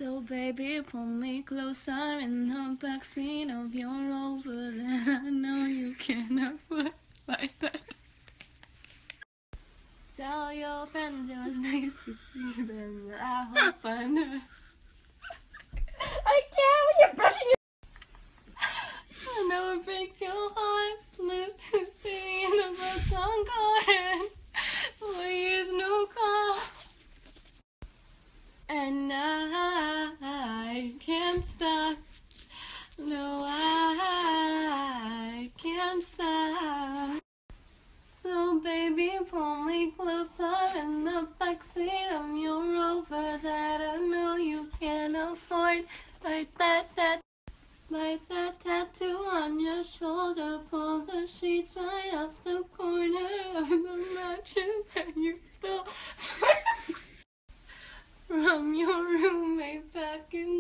So baby, pull me closer in the backseat of your Rover that I know you can't afford like that. Tell your friends it was nice to see them. I hope I know. I can't when you're brushing your... I know it breaks your heart. Live in the broken garden. 4 years, no call. And I can't stop. No, I can't stop. So baby, pull me closer in the backseat of your Rover that I know you can't afford. Like that tattoo on your shoulder. Pull the sheets right off the corner of the mattress that you stole from your roommate back in